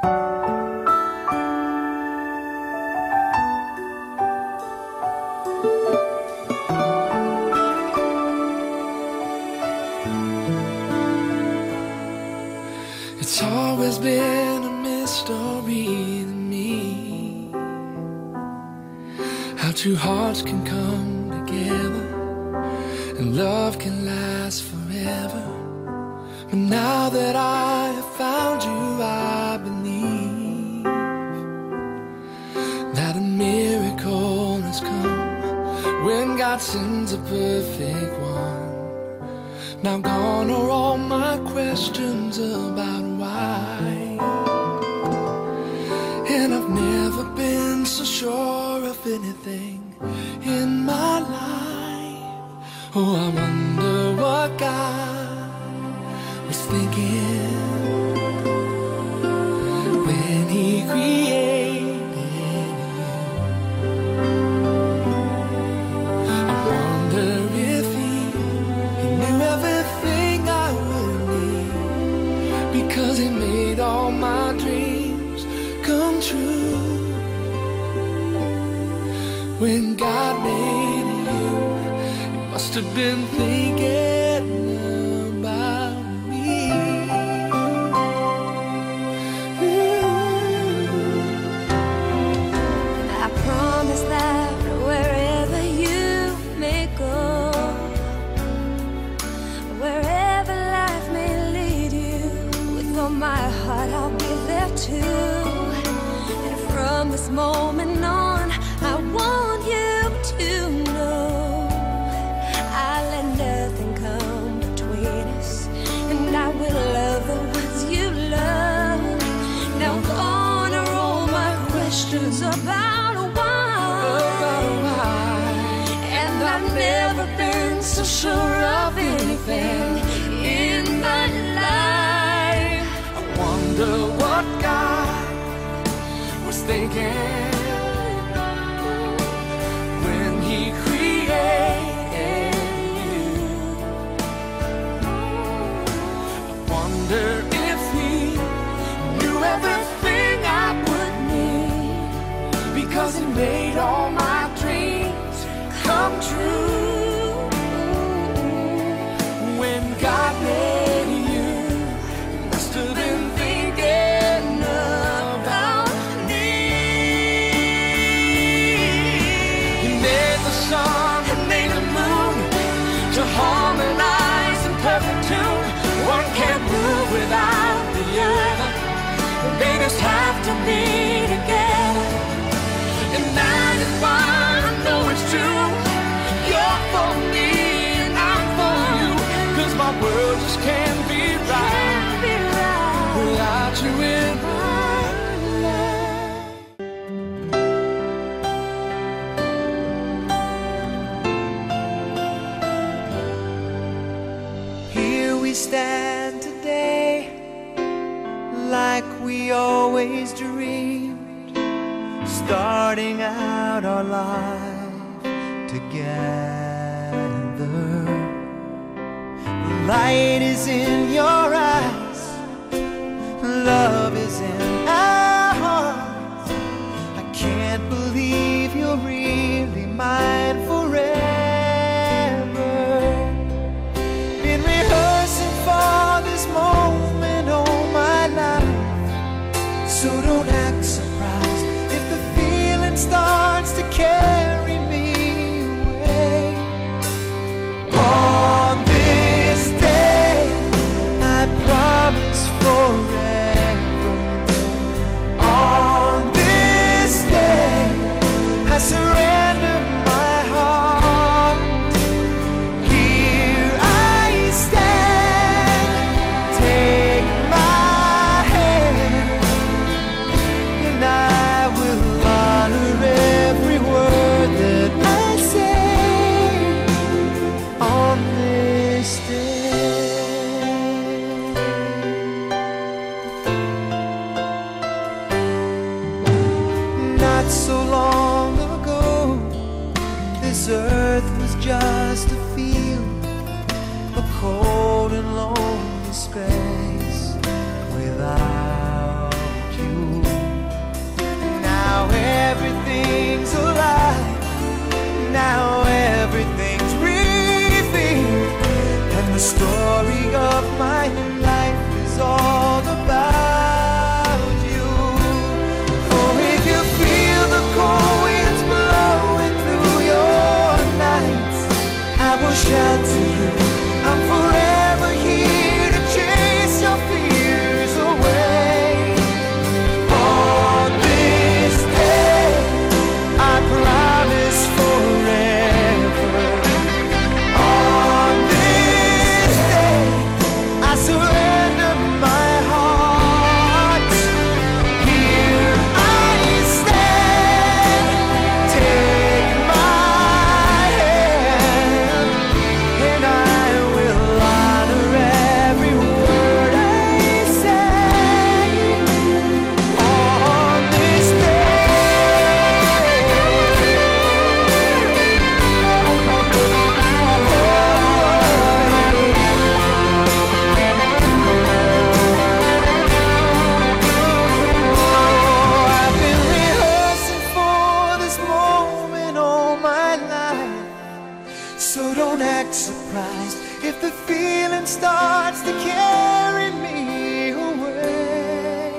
It's always been a mystery to me how two hearts can come together and love can last forever. But now that I have found you, I believe that a miracle has come when God sends a perfect one. Now gone are all my questions about why, and I've never been so sure of anything in my life. Oh, I wonder what God was thinking when He created you. I wonder if He knew everything I would need, because He made all my dreams come true. When God made you, He must have been thinking about me. I promise that wherever you may go, wherever life may lead you, with all my heart I'll be there too. And from this moment on, I want you to know I'll let nothing come between us, and I will love the ones you love. Now gone are all my questions about why, and I've never been so sure of anything in my life. I wonder what God was thinking when He created you. I wonder if He knew everything I would need, because He made all my dreams come true. When God made you, He must have been thinking about me. He made the sun and made the moon to harmonize in perfect tune. One can't move without the other. They just have to be together. And that is why I know it's true. You're for me and I'm for you, 'cause my world just can't be right without you in my life. Here we stand today, like we always dreamed, starting out our life together. The light is in your eyes, love is in our hearts. I can't believe you're really mine forever. Been rehearsing for this moment all my life, so don't act surprised if the feeling starts to carry me away. On this day, I promise forever. On this day, I surrender my heart. Here I stand, take my hand, and I will honor every word that I say on this day. Not so long ago, this earth was just a field, a cold and lonely space without you everything's alive. Now everything's revealed, and the story of my life is all about you. Oh, if you feel the cold winds blowing through your nights, I will shout to you, I'm forever here to chase your fears away. On this day, I promise forever. On this day, I surrender my heart. Here I stand, take my hand, and I will honor every word I say. On this I've been rehearsing for this moment all my life, so don't act surprised if the feeling starts to carry me away.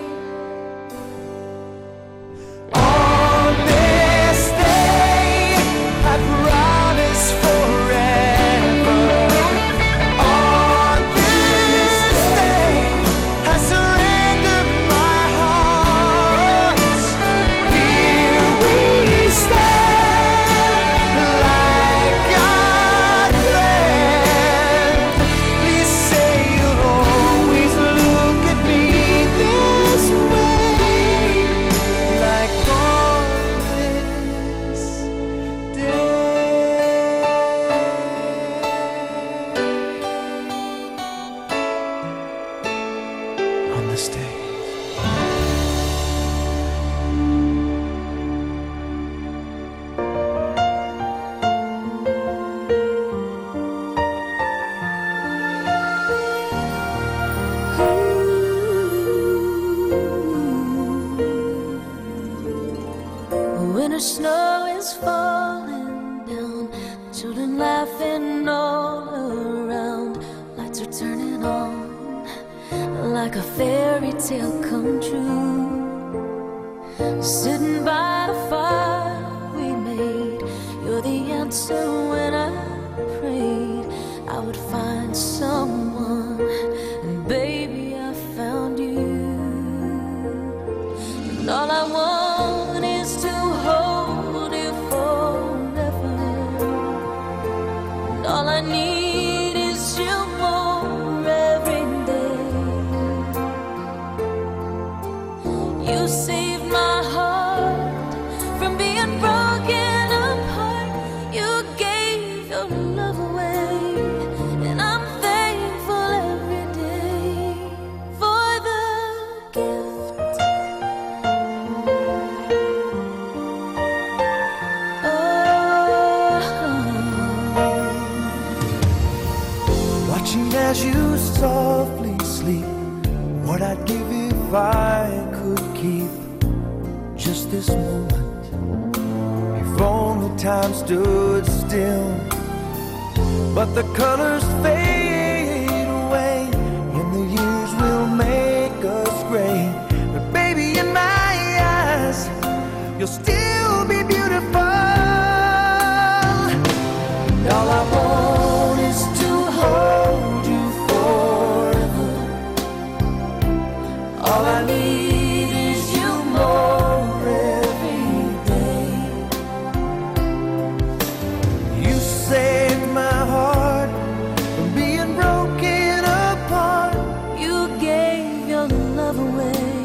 On this day, I promise forever. On this day, I surrender my heart. Here we stand, like God planned. Please say you'll always look at me this way, like on this day. On this day. When the snow is falling down, children laughing all around, lights are turning on like a fairy tale come true. Sitting by the fire we made, you're the answer when I prayed I would find someone, and baby I found you. And all I want is to hold you forever, and all I need is you more every day. You saved my heart from being broken apart. You gave your love away, and I'm thankful every day for the gift. Watching as you softly sleep, what I'd give if I could keep just this moment. If only time stood still, but the colors fade away, and the years will make us gray. But baby, in my eyes, you'll still be beautiful. And all I want is to hold you forever. All I need is you more every day. You saved my heart from being broken apart. You gave your love away,